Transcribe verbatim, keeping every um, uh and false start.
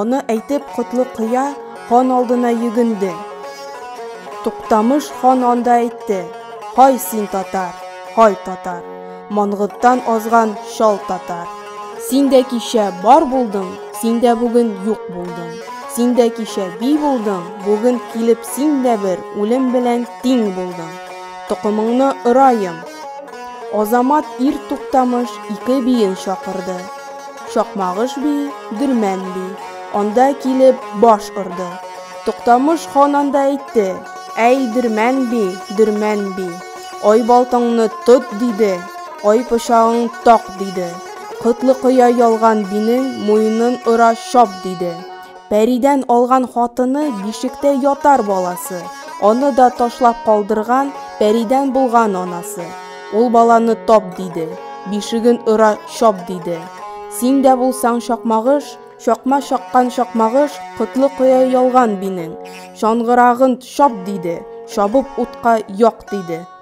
Аны әйтеп Котлыкыя хан алдына йөгенде. Туктамыш хан анда әйтте: "Һай син татар, һай татар, маңгыттан азган шал татар. Син дә кичә бар булдың, син дә бүген юк булдың. Син дә кичә бий булдың, бүген килеп син дә бер үлем белән тиң булдың. Токымыңны ырайым." Азамат ир Туктамыш ике биен чакырды. Шакмагыш би, Дөрмән би. Анда килеп баш ырды. Туктамыш хан анда әйтте: "Әй Дөрмән би, Дөрмән би, ай балтаңны тот" диде, "ай пычагың так" диде. Котлыкыя ялган бинең муенын ыра шап диде. Пәридән алган хатыны бишектә ятар баласы. Аны да ташлап калдырган Пәридән булган анасы. Ул баланы тап диде, бишеген ыра шап диде. Син дә булсаң Шакмагыш, чакма чаккан Шакмагыш, Котлыкыя ялган бинең. Шаңгырагын шап диде, шабып утка як диде.